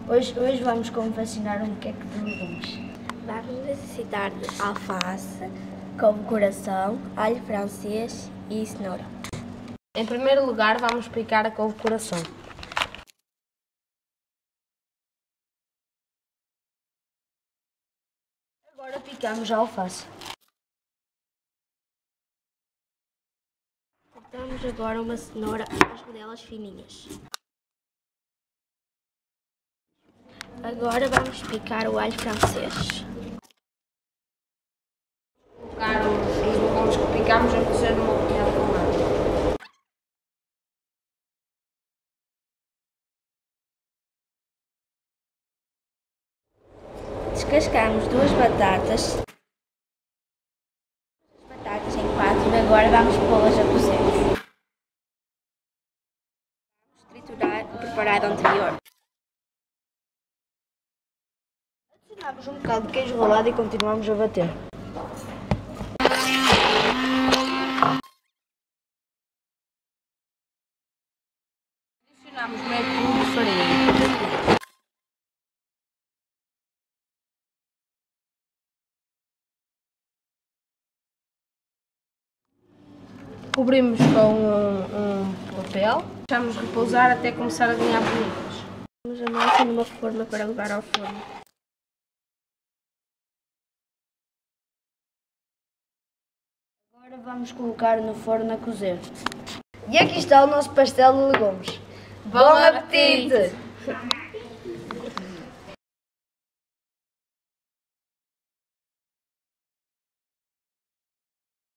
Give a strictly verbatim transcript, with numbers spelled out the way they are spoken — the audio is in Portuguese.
Hoje, hoje vamos confeccionar um queque de legumes. Vamos necessitar de alface, Couve-coração, alho francês e cenoura. Em primeiro lugar, vamos picar a couve-coração. Agora picamos a alface. cortamos agora uma cenoura às rodelas fininhas. Agora vamos picar o alho francês. Colocar os legumes que picamos a cozer numa panela com água. Descascamos duas batatas. As batatas em quatro e agora vamos pô-las a cozer. Vamos triturar o preparado anterior. Adicionamos um bocado de queijo ralado e continuamos a bater. Adicionamos meio quilo de farinha. Cobrimos com um, um papel, deixamos repousar até começar a ganhar bolitas. Vamos a massa numa forma para levar ao forno. Agora vamos colocar no forno a cozer. E aqui está o nosso pastel de legumes. Bom apetite!